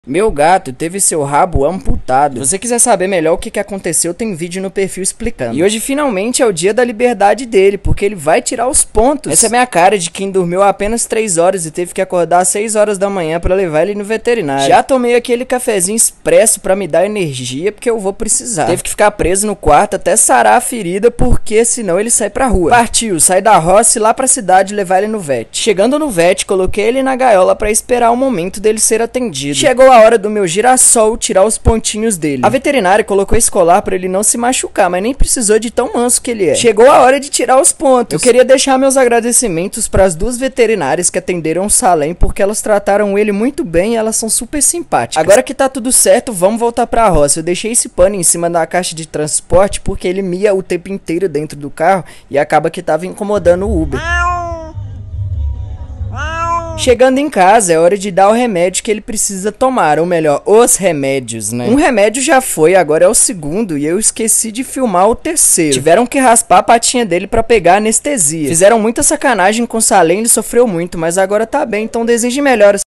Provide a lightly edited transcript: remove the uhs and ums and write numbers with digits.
Meu gato teve seu rabo amputado. Se você quiser saber melhor o que aconteceu, tem vídeo no perfil explicando. E hoje finalmente é o dia da liberdade dele, porque ele vai tirar os pontos. Essa é minha cara de quem dormiu apenas 3 horas e teve que acordar às 6 horas da manhã pra levar ele no veterinário. Já tomei aquele cafezinho expresso pra me dar energia, porque eu vou precisar. Teve que ficar preso no quarto até sarar a ferida, porque senão ele sai pra rua. Partiu, sai da roça e lá pra cidade levar ele no vet. Chegando no vet, coloquei ele na gaiola pra esperar o momento dele ser atendido. Chegou a hora do meu girassol tirar os pontinhos dele. A veterinária colocou esse colar pra ele não se machucar, mas nem precisou de tão manso que ele é. Chegou a hora de tirar os pontos. Eu queria deixar meus agradecimentos pras 2 veterinárias que atenderam o Salem, porque elas trataram ele muito bem e elas são super simpáticas. Agora que tá tudo certo, vamos voltar pra roça. Eu deixei esse pano em cima da caixa de transporte porque ele mia o tempo inteiro dentro do carro e acaba que tava incomodando o Uber. Chegando em casa, é hora de dar o remédio que ele precisa tomar, ou melhor, os remédios, né? Um remédio já foi, agora é o segundo, e eu esqueci de filmar o terceiro. Tiveram que raspar a patinha dele pra pegar anestesia. Fizeram muita sacanagem com o Salem, ele sofreu muito, mas agora tá bem, então deseje melhoras.